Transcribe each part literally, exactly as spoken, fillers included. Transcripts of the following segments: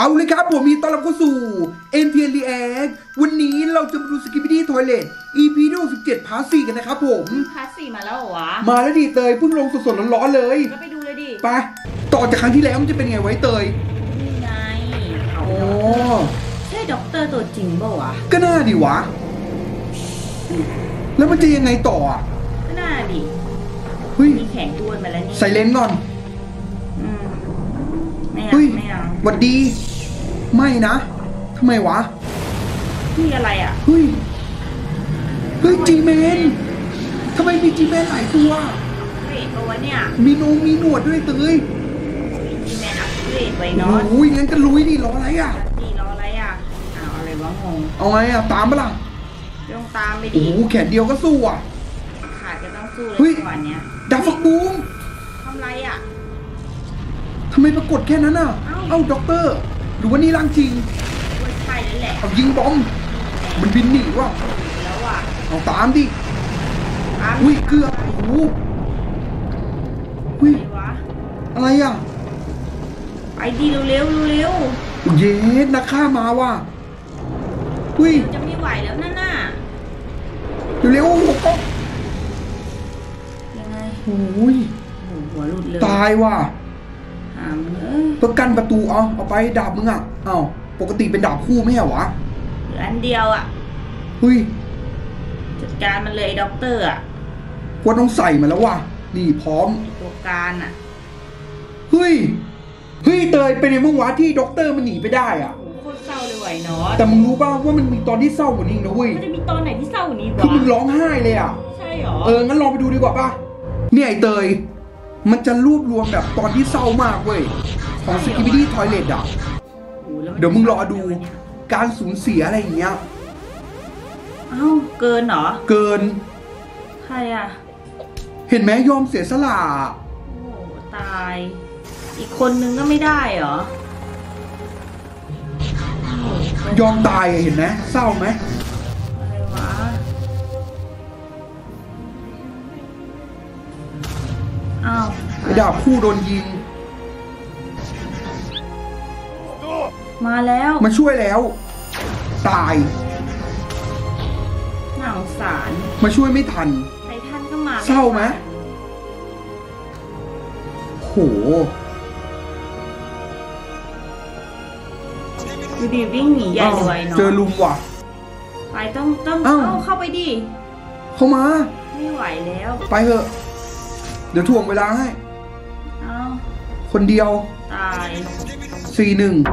เอาเลยครับผมมีต้อนรับเข้าสู่ เอ็น ที เอ็น React วันนี้เราจะมาดู Skibidi Toilet อี พี ที่หกสิบเจ็ดพาร์ทสี่กันนะครับผมพาร์ทสี่มาแล้วเหรอวะมาแล้วดิเตยเพิ่งลงสดๆร้อนๆเลยก็ไปดูเลยดิไปต่อจากครั้งที่แล้วมันจะเป็นไงไว้เตยนี่ไงโอ้ใช่ด็อกเตอร์ตัวจริงเปล่าวะก็น่าดิวะแล้วมันจะยังไงต่ออ่ะก็น่าดิเฮ้ยมีแขนด้วนมาแล้วนี่ใส่เลนส์ก่อนอืมไม่เอาไม่เอาหวัดดีไม่นะทำไมวะนี่อะไรอ่ะเฮ้ยเฮ้ยจีเมนทำไมมีจีเมนหลายตัวเกรดตัวเนี่ยมีนงมีหนวดด้วยเตยมีจีเมนอัพเกรดไว้เนาะโอ้ยงั้นก็ลุยดิรออะไรอ่ะนี่รออะไรอ่ะอ้าวอะไรวะงงเอาไงอ่ะตามปะล่ะต้องตามไปดิโอ้แขนเดียวก็สู้อ่ะขาดก็ต้องสู้เลยจังหวะเนี้ยดาฟักบูมทำไรอ่ะทำไมปรากฏแค่นั้นอ่ะเอ้าด็อกเตอร์หรือว่านี่ร่างจริงใช่แล้วแหละเอายิงบอมมันบินหนีว่ะแล้วอ่ะเอาตามดิอุ้ยเกือบโอ้โหอุ้ยอะไรอ่ะไปดีเร็วๆเร็วๆเย็ดนักฆ่ามาว่ะอุ้ยจะไม่ไหวแล้วนั่นน่ะเร็วๆหัวก๊อกยังไงโอ้ยหัวหลุดเลยตายว่ะประกันประตูเอาเอาไปดาบมึงอ่ะเอ้าปกติเป็นดาบคู่ไม่เหรอวะเหลืออันเดียวอ่ะเฮ้ยจัดการมันเลยด็อกเตอร์อ่ะว่าต้องใส่มาแล้วว่ะนี่พร้อมตัวการอ่ะเฮ้ยเฮ้ยเตยเป็นไงมึงวะที่ด็อกเตอร์มันหนีไปได้อ่ะโคตรเศร้าเลยไหวเนาะแต่มึงรู้ป่าวว่ามันมีตอนที่เศร้ากว่านี้นะเว้ยมันจะมีตอนไหนที่เศร้ากว่านี้วะคือมึงร้องไห้เลยอ่ะใช่หรอเอองั้นลองไปดูดีกว่าป่ะเนี่ยไอเตยมันจะรวบรวมแบบตอนที่เศร้ามากเว้ยของ Skibidi Toilet อ่ะเดี๋ยวมึงรอดูการสูญเสียอะไรอย่างเงี้ยเอ้าเกินเหรอเกินใครอ่ะเห็นไหมยอมเสียสละโอ้ตายอีกคนนึงก็ไม่ได้เหรอยอมตายเห็นไหมเศร้าไหมอะไรวะอ้าวไอ้ดาบคู่โดนยิงมาแล้วมาช่วยแล้วตายน่าสงสารมาช่วยไม่ทันไททันก็มาเศร้าไหมโหดูดิวิ่งหนีใหญ่เลยเนาะเจอลุมว่ะไปต้องต้องเข้าเข้าไปดิเข้ามาไม่ไหวแล้วไปเถอะเดี๋ยวถ่วงเวลาให้เอาคนเดียวตายสี่หนึ่ง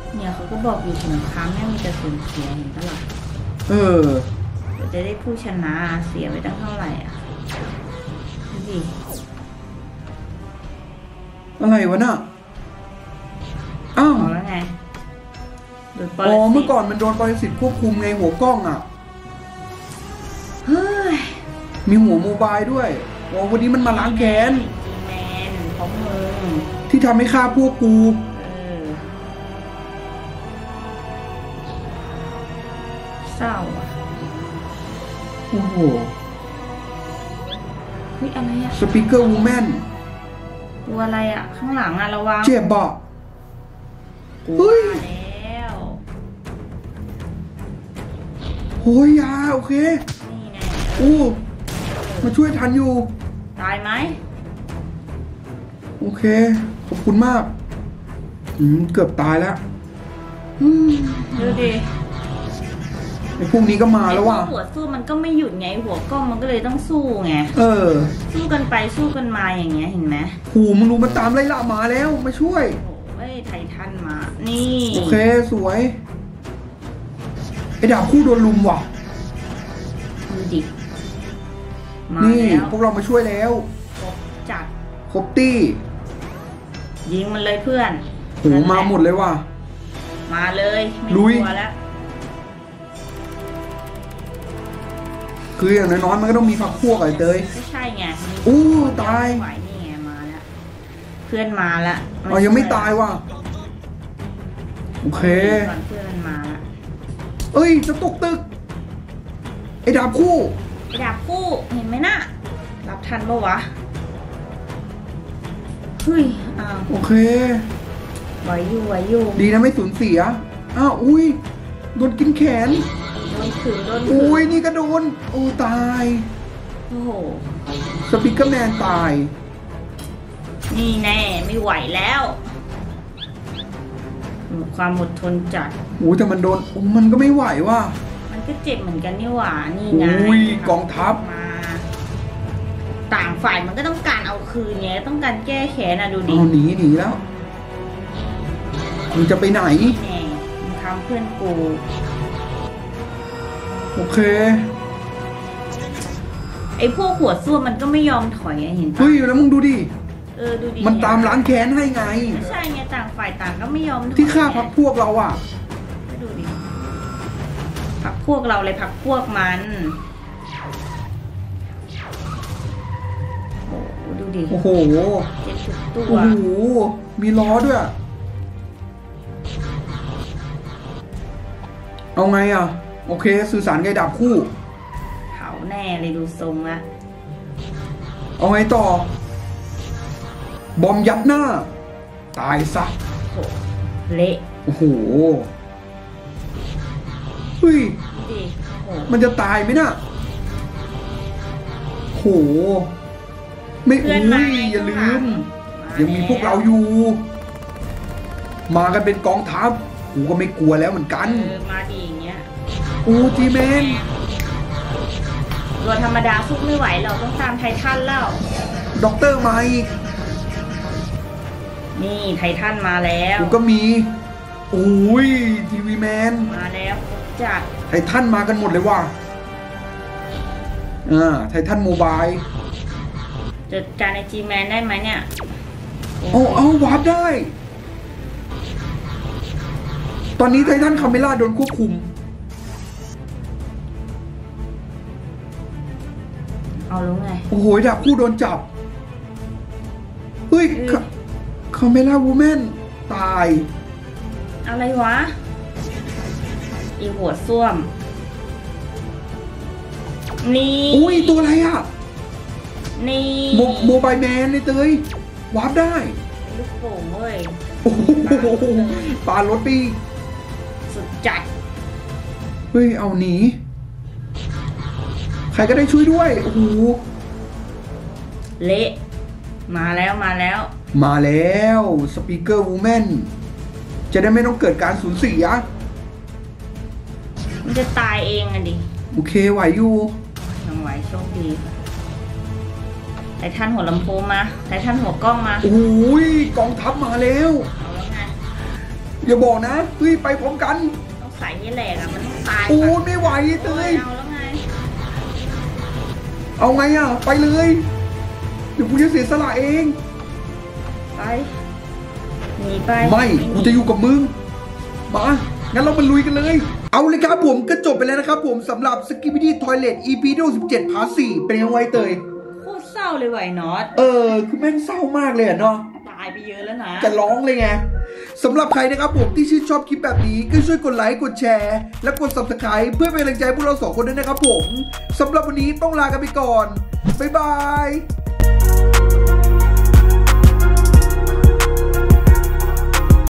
เนี่ยเขาก็บอกอยู่สงครามแม่งมีแต่สูญเสียเห็นปะล่ะเออเดี๋ยวจะได้ผู้ชนะเสียไปตั้งเท่าไหร่อ่ะดูดิอะไรวะน่ะอ้าวบอกแล้วไงโดนปรอ๋อสิตเมื่อก่อนมันโดนปรสิตควบคุมไงหัวกล้องอ่ะเฮ้ยมีหัวโมบายด้วยโอ้วันนี้มันมาล้างแค้นจีแมนของมึงที่ทำให้ฆ่าพวกกูเออเศร้าอ่ะโอ้โหเฮ้ยอะไรอ่ะสปีกเกอร์วูแมนตัวอะไรอ่ะ ข้างหลังอ่ะระวังเจ็บบ่กูเฮ้ยมาแล้วโอ้ยยาโอเคนี่ไงอู้มาช่วยทันอยู่ตายไหมโอเค ขอบคุณมากอืมเกือบตายแล้วอืมดูดิไอ้พวกนี้ก็มาแล้วว่ะไอ้พกหัวสู้มันก็ไม่หยุดไงหัวกล้องมันก็เลยต้องสู้ไงเออสู้กันไปสู้กันมาอย่างเงี้ยเห็นไหมหูมึงรู้มันตามไล่ล่ามาแล้วมาช่วยโอ้ยไททันมา นี่โอเคสวย ไอ้ดาบคู่โดนลุมว่ะดูดิมานี่แล้วพวกเรามาช่วยแล้วครบจัดครบตี้ยิงมันเลยเพื่อนหูมาหมดเลยว่ะมาเลยไม่ลุกยลัวแล้วคืออย่างน้อยๆมันก็ต้องมีฝักพวกไอ้เตยไม่ใช่ไงมีอู้ตายไหวนี่ไงมาแล้วเพื่อนมาแล้วอ๋อยังไม่ตายว่ะ โอเคก่อนเพื่อนมันมาแล้วเอ้ยจะตกตึก ไอ้ดาบคู่ไอ้ดาบคู่เห็นไหมน่ะรับทันปะวะเฮ้ยอ้าวโอเคไหวอยู่ไหวอยู่ดีนะไม่สูญเสีย อ้าวอุ้ยโดนกินแขนโดนขืนโดนขือุ้ยนนี่ก็โดน โอ้ตายโอ้โหสปิกเกอร์แมนตายนี่แน่ไม่ไหวแล้วหมดความอดทนจัดโอ้แต่มันโดนโอ้มันก็ไม่ไหวว่ะมันก็เจ็บเหมือนกันนี่หว่านี่ไงอุ้ยกองทัพมาต่างฝ่ายมันก็ต้องการเอาคืนไงต้องการแก้แค้นอะดูดิเอาหนีหนีแล้วมึงจะไปไหนแน่มึงทำเพื่อนกูโอเคไอ้พวกหัวซ่วมมันก็ไม่ยอมถอยอะเห็นปะเฮ้ยแล้วมึงดูดิเออดูดิมันตามล้างแค้นให้ไงไม่ใช่ไงต่างฝ่ายต่างก็ไม่ยอมถอยที่ฆ่าพักพวกเราอ่ะก็ดูดิพักพวกเราเลยพักพวกมันโอ้โหดูดิโอ้โหเจ็บทุกตัวโอ้โห มีล้อด้วย เอาไงอ่ะ โอเค สื่อสารไงดาบคู่เผาแน่เลยดูทรงละเอาไงต่อ บอมยัดหน้า ตายซะโอ้โหเละโอ้โห เฮ้ยดูดิโอ้โหมันจะตายไหมน่ะโห ไม่เพื่อุ้อนมายอย่าลืมายังมีพวกเราอยู่ มากันเป็นกองทัพกูก็ไม่กลัวแล้วเหมือนกันเออมาดีอย่างเงี้ยอูจีแมนตัวธรรมดาสู้ไม่ไหวเราต้องตามไททันแล้วด็อกเตอร์มาอีกนี่ไททันมาแล้วกูก็มีอุ้ยทีวีแมนมาแล้วจัดไททันมากันหมดเลยว่ะอ่าไททันโมบายจัดการไอจีแมนได้ไหมเนี่ยเอาเอาวาร์ปได้ ตอนนี้ไททันคาเมล่าโดนควบคุมเอารู้ไงโอ้โหดาบคู่โดนจับ เฮ้ยคาเมล่าวูแมนตายอะไรวะ อีหัวส้วม นี่อุ้ยตัวอะไรอ่ะนี่โมโมบายแมนเลยเตยวาร์ปได้เป็นลูกโป่งเว้ยโอ้โหปารถปีสุดจัดเฮ้ยเอาหนี ใครก็ได้ช่วยด้วย โอ้โหเละ มาแล้วมาแล้วมาแล้วสปีกเกอร์วูแมนจะได้ไม่ต้องเกิดการสูญเสียมันจะตายเองอะดิโอเคไหวอยู่ยังไหวโชคดีค่ะไททันหัวลำโพงมาไททันหัวกล้องมาโอ้ยกองทัพมาแล้วเอาแล้วไงอย่าบอกนะเฮ้ยไปพร้อมกันต้องใส่ให้แหลกอ่ะมันต้องตายโอ้ไม่ไหวเตยเอาแล้วไงเอาไงอ่ะไปเลยเดี๋ยวกูจะเสียสละเองไปหนีไปไม่กูจะอยู่กับมึงมางั้นเรามาลุยกันเลยเอาเลยครับผมก็จบไปแล้วนะครับผมสำหรับ Skibidi Toilet อี พี ที่สิบเจ็ดพาร์ทสี่เป็นยังไงเตยโคตรเศร้าเลยว่ะน็อตเออคือแม่งเศร้ามากเลยเนาะตายไปเยอะแล้วนะจะร้องเลยไงสำหรับใครนะครับผมที่ชื่นชอบคลิปแบบนี้ก็ช่วยกดไลค์กดแชร์และกด ซับสไครบ์ เพื่อเป็นกำลังใจพวกเราสองคนด้วยนะครับผมสำหรับวันนี้ต้องลากันไปก่อนบ๊ายบาย